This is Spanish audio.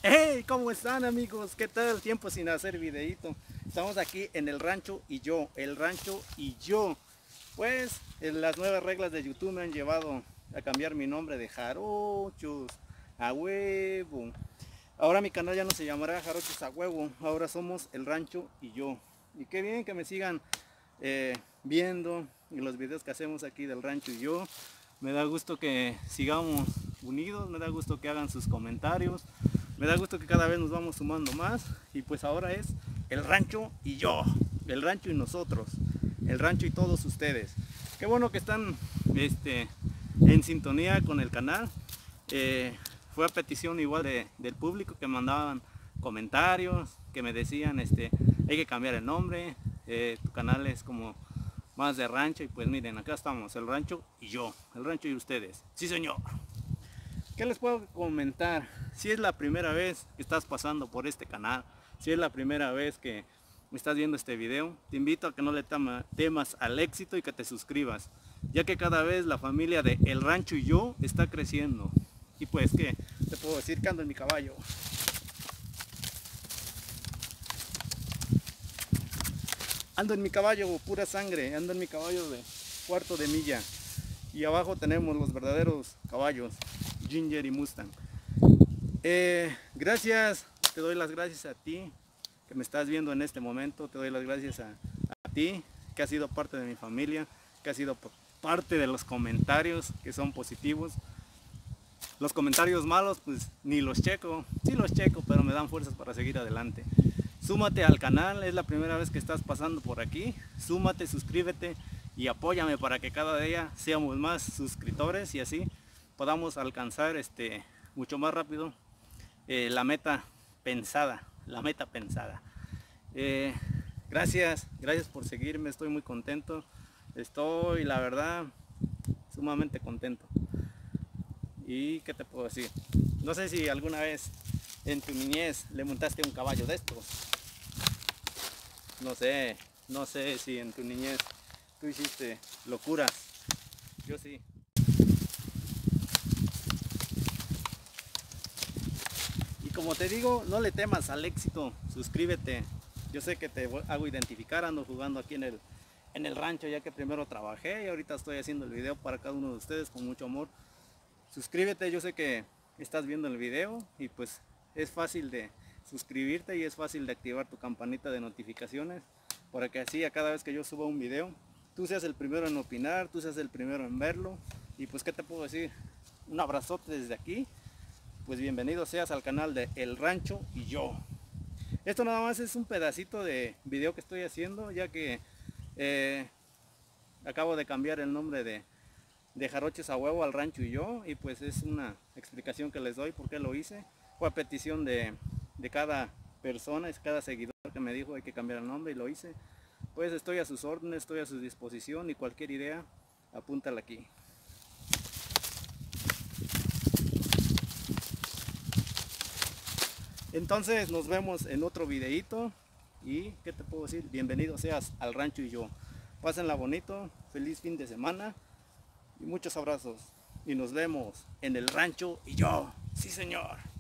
Hey, ¿cómo están amigos? ¿Qué tal? Tiempo sin hacer videito. Estamos aquí en el rancho y yo, el rancho y yo. Pues las nuevas reglas de YouTube me han llevado a cambiar mi nombre de Jarochos a Huevo. Ahora mi canal ya no se llamará Jarochos a Huevo, ahora somos el rancho y yo. Y qué bien que me sigan viendo en los videos que hacemos aquí del rancho y yo. Me da gusto que sigamos unidos, me da gusto que hagan sus comentarios, me da gusto que cada vez nos vamos sumando más. Y pues ahora es el rancho y yo, el rancho y nosotros, el rancho y todos ustedes. Qué bueno que están en sintonía con el canal. Fue a petición igual del público que mandaban comentarios, que me decían hay que cambiar el nombre, tu canal es como más de rancho. Y pues miren, acá estamos, el rancho y yo, el rancho y ustedes. Sí señor. ¿Qué les puedo comentar? Si es la primera vez que estás pasando por este canal, si es la primera vez que estás viendo este video, te invito a que no le temas al éxito y que te suscribas, ya que cada vez la familia de El Rancho y yo está creciendo. Y pues, ¿qué te puedo decir? Que ando en mi caballo. Ando en mi caballo, pura sangre, ando en mi caballo de cuarto de milla. Y abajo tenemos los verdaderos caballos, Ginger y Mustang. Gracias, te doy las gracias a ti que me estás viendo en este momento, te doy las gracias a ti que has sido parte de mi familia, que has sido parte de los comentarios que son positivos. Los comentarios malos pues ni los checo, sí los checo, pero me dan fuerzas para seguir adelante. Súmate al canal, es la primera vez que estás pasando por aquí, súmate, suscríbete y apóyame para que cada día seamos más suscriptores y así podamos alcanzar mucho más rápido la meta pensada, gracias por seguirme, estoy muy contento, estoy la verdad sumamente contento. Y qué te puedo decir, no sé si alguna vez en tu niñez le montaste un caballo de estos, no sé si en tu niñez tú hiciste locuras, yo sí. Y como te digo, no le temas al éxito, suscríbete. Yo sé que te hago identificar, ando jugando aquí en el rancho, ya que primero trabajé y ahorita estoy haciendo el video para cada uno de ustedes con mucho amor. Suscríbete, yo sé que estás viendo el video y pues es fácil de suscribirte y es fácil de activar tu campanita de notificaciones para que así a cada vez que yo suba un video tú seas el primero en opinar, tú seas el primero en verlo. Y pues qué te puedo decir, un abrazote desde aquí, pues bienvenido seas al canal de El Rancho y yo. Esto nada más es un pedacito de video que estoy haciendo, ya que acabo de cambiar el nombre de Jarochos a Huevo al Rancho y yo, y pues es una explicación que les doy por qué lo hice. Fue a petición de cada persona, es cada seguidor que me dijo hay que cambiar el nombre y lo hice. Pues estoy a sus órdenes, estoy a su disposición y cualquier idea, apúntala aquí. Entonces nos vemos en otro videito y qué te puedo decir, bienvenido seas al Rancho y yo. Pásenla bonito, feliz fin de semana y muchos abrazos y nos vemos en el Rancho y yo. Sí señor.